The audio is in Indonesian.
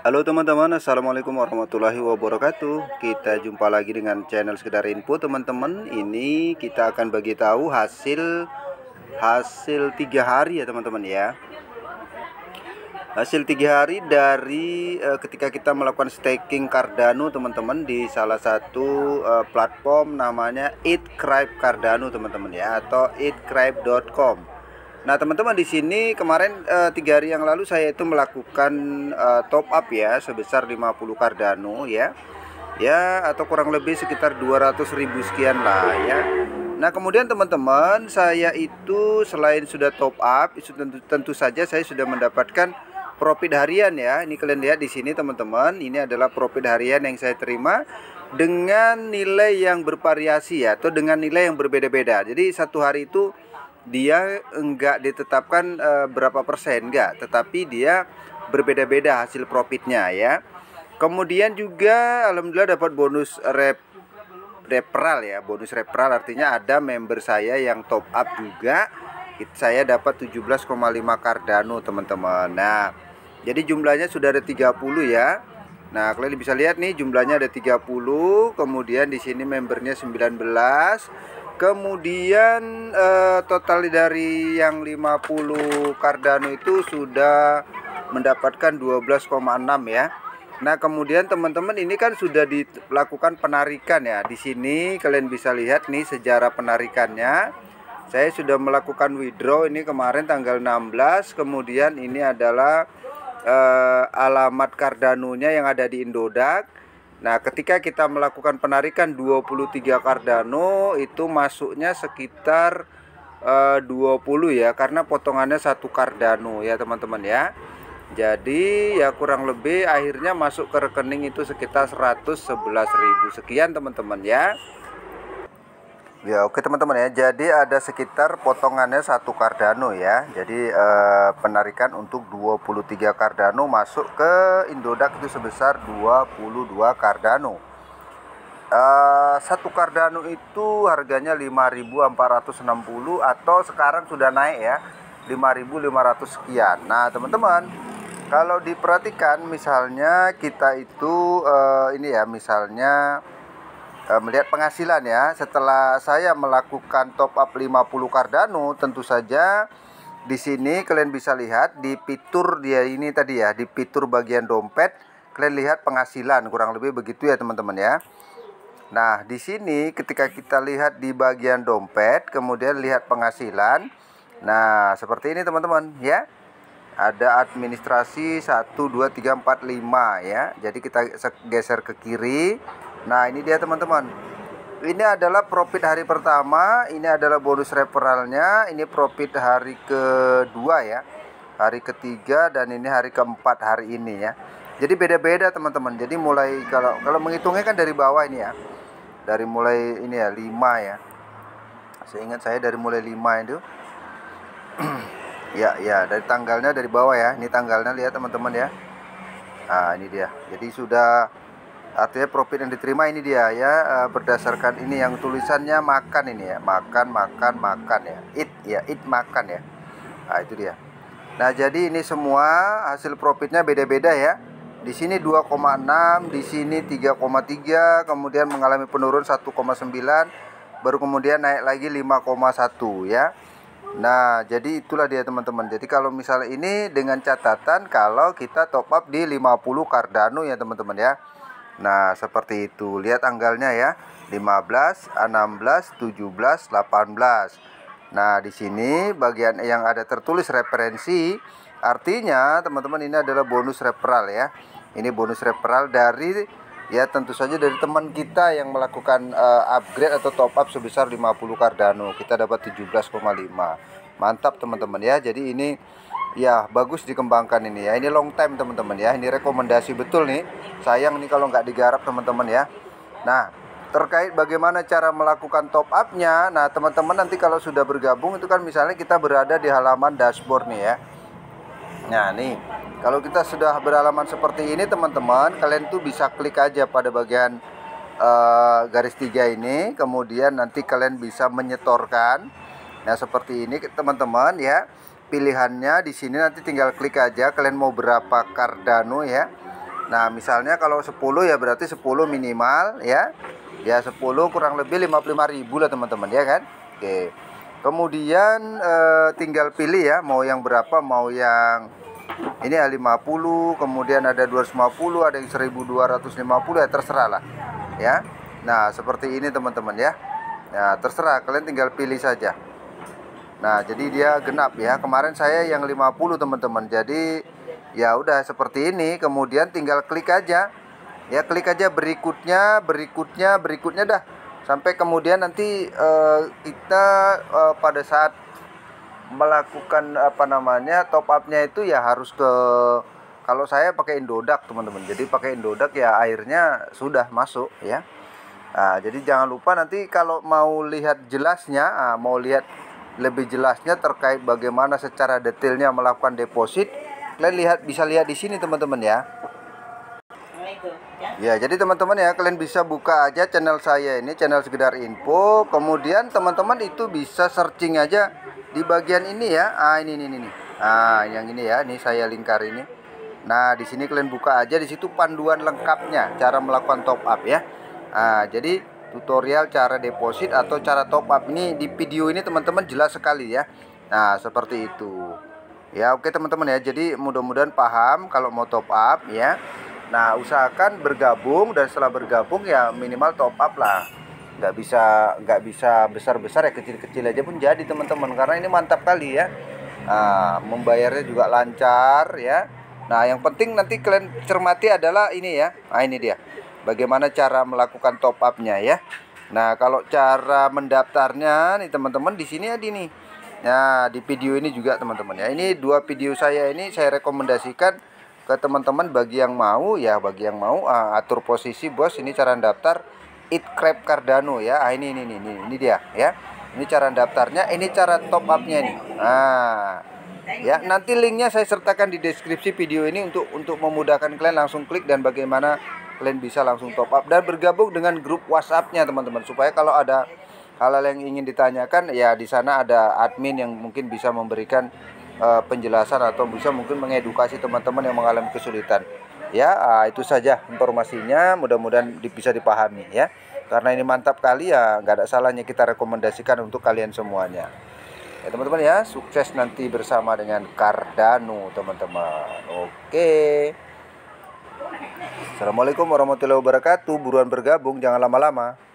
Halo teman-teman, assalamualaikum warahmatullahi wabarakatuh. Kita jumpa lagi dengan channel Sekedar Info teman-teman. Ini kita akan bagi tahu hasil 3 hari ya teman-teman ya. Hasil 3 hari dari ketika kita melakukan staking Cardano teman-teman di salah satu platform namanya Eatcribe Cardano teman-teman ya, atau eatcribe.com. Nah teman-teman, di sini kemarin 3 hari yang lalu saya itu melakukan top up ya sebesar 50 Cardano ya, atau kurang lebih sekitar 200.000 sekian lah ya. Nah kemudian teman-teman, saya itu selain sudah top up, itu tentu saja saya sudah mendapatkan profit harian ya. Ini kalian lihat di sini teman-teman, ini adalah profit harian yang saya terima dengan nilai yang bervariasi ya, atau dengan nilai yang berbeda-beda. Jadi satu hari itu dia enggak ditetapkan berapa persen, enggak, tetapi dia berbeda-beda hasil profitnya ya. Kemudian juga alhamdulillah dapat bonus referral ya. Bonus referral artinya ada member saya yang top up juga, saya dapat 17,5 Cardano teman-teman. Nah jadi jumlahnya sudah ada 30 ya. Nah kalian bisa lihat nih, jumlahnya ada 30. Kemudian di sini membernya 19. Kemudian total dari yang 50 Cardano itu sudah mendapatkan 12,6 ya. Nah kemudian teman-teman, ini kan sudah dilakukan penarikan ya. Di sini kalian bisa lihat nih sejarah penarikannya. Saya sudah melakukan withdraw ini kemarin tanggal 16. Kemudian ini adalah alamat Cardano-nya yang ada di Indodax. Nah ketika kita melakukan penarikan 23 Cardano, itu masuknya sekitar 20 ya, karena potongannya 1 Cardano ya teman-teman ya. Jadi ya kurang lebih akhirnya masuk ke rekening itu sekitar 111.000 sekian teman-teman ya. Ya oke teman-teman ya, jadi ada sekitar potongannya 1 Cardano ya. Jadi penarikan untuk 23 Cardano masuk ke Indodax itu sebesar 22 Cardano. 1 Cardano itu harganya 5.460, atau sekarang sudah naik ya 5.500 sekian. Nah teman-teman, kalau diperhatikan misalnya kita itu ini ya, misalnya melihat penghasilan ya, setelah saya melakukan top up 50 Cardano, tentu saja di sini kalian bisa lihat di fitur dia ini tadi ya, di fitur bagian dompet kalian lihat penghasilan, kurang lebih begitu ya teman-teman ya. Nah di sini ketika kita lihat di bagian dompet, kemudian lihat penghasilan, nah seperti ini teman-teman ya. Ada administrasi 1 2 3 4 5 ya. Jadi kita geser ke kiri. Nah ini dia teman-teman, ini adalah profit hari pertama, ini adalah bonus referralnya, ini profit hari kedua ya, hari ketiga, dan ini hari keempat hari ini ya. Jadi beda-beda teman-teman. Jadi mulai kalau menghitungnya kan dari bawah ini ya, dari mulai ini ya 5 ya, seingat saya dari mulai 5 itu ya dari tanggalnya dari bawah ya. Ini tanggalnya lihat teman-teman ya. Nah ini dia, jadi sudah, artinya profit yang diterima ini dia ya, berdasarkan ini yang tulisannya makan ini ya, makan ya, eat makan ya. Nah itu dia. Nah jadi ini semua hasil profitnya beda-beda ya. Di sini 2,6, di sini 3,3, kemudian mengalami penurunan 1,9, baru kemudian naik lagi 5,1 ya. Nah jadi itulah dia teman-teman. Jadi kalau misalnya ini dengan catatan kalau kita top up di 50 Cardano ya teman-teman ya. Nah seperti itu, lihat tanggalnya ya, 15, 16, 17, 18. Nah di sini bagian yang ada tertulis referensi, artinya teman-teman ini adalah bonus referral ya. Ini bonus referral dari ya, tentu saja dari teman kita yang melakukan upgrade atau top up sebesar 50 Cardano, kita dapat 17,5. Mantap teman-teman ya. Jadi ini ya bagus dikembangkan ini ya. Ini long time teman-teman ya. Ini rekomendasi betul nih. Sayang nih kalau nggak digarap teman-teman ya. Nah terkait bagaimana cara melakukan top upnya, nah teman-teman nanti kalau sudah bergabung itu kan misalnya kita berada di halaman dashboard nih ya. Nah nih, kalau kita sudah berhalaman seperti ini teman-teman, kalian tuh bisa klik aja pada bagian garis 3 ini, kemudian nanti kalian bisa menyetorkan. Nah seperti ini teman-teman ya. Pilihannya di sini nanti tinggal klik aja kalian mau berapa Cardano ya. Nah, misalnya kalau 10 ya berarti 10 minimal ya. Ya 10 kurang lebih 55.000 lah teman-teman ya kan. Oke. Kemudian tinggal pilih ya mau yang berapa, mau yang ini ya 50, kemudian ada 250, ada yang 1250 ya terserah lah ya. Nah, seperti ini teman-teman ya. Nah, terserah kalian tinggal pilih saja. Nah, jadi dia genap ya. Kemarin saya yang 50 teman-teman. Jadi ya udah seperti ini, kemudian tinggal klik aja. Ya, klik aja berikutnya dah. Sampai kemudian nanti kita pada saat melakukan apa namanya top upnya itu ya harus ke, kalau saya pakai Indodax teman-teman. Jadi pakai Indodax ya airnya sudah masuk ya. Nah, jadi jangan lupa nanti kalau mau lihat jelasnya, mau lihat lebih jelasnya terkait bagaimana secara detailnya melakukan deposit, kalian bisa lihat di sini teman-teman ya. Ya, jadi teman-teman ya, kalian bisa buka aja channel saya ini, channel Sekedar Info. Kemudian teman-teman itu bisa searching aja di bagian ini ya. Ini. Yang ini ya, ini saya lingkar ini. Nah, di sini kalian buka aja, di situ panduan lengkapnya cara melakukan top up ya. Jadi tutorial cara deposit atau cara top up ini di video ini teman-teman jelas sekali ya. Nah, seperti itu. Ya, oke teman-teman ya. Jadi mudah-mudahan paham kalau mau top up ya. Nah, usahakan bergabung, dan setelah bergabung ya minimal top up lah. Nggak bisa besar-besar ya, kecil-kecil aja pun jadi teman-teman, karena ini mantap kali ya. Membayarnya juga lancar ya. Nah, yang penting nanti kalian cermati adalah ini ya. Nah, ini dia. Bagaimana cara melakukan top up-nya ya. Nah, kalau cara mendaftarnya nih teman-teman di sini ada nih. Nah, di video ini juga teman-teman ya. Ini 2 video saya ini saya rekomendasikan ke teman-teman bagi yang mau ya, atur posisi bos. Ini cara daftar Eat Crab Cardano ya. Ini dia ya. Ini cara daftarnya, ini cara top up-nya nih. Ya, nanti linknya saya sertakan di deskripsi video ini untuk memudahkan kalian langsung klik dan bagaimana kalian bisa langsung top up dan bergabung dengan grup WhatsApp-nya teman-teman, supaya kalau ada hal-hal yang ingin ditanyakan ya di sana ada admin yang mungkin bisa memberikan penjelasan atau bisa mungkin mengedukasi teman-teman yang mengalami kesulitan ya. Itu saja informasinya, mudah-mudahan bisa dipahami ya, karena ini mantap kali ya, nggak ada salahnya kita rekomendasikan untuk kalian semuanya ya teman-teman ya. Sukses nanti bersama dengan Cardano teman-teman. Oke, assalamualaikum warahmatullahi wabarakatuh. Buruan bergabung, jangan lama-lama.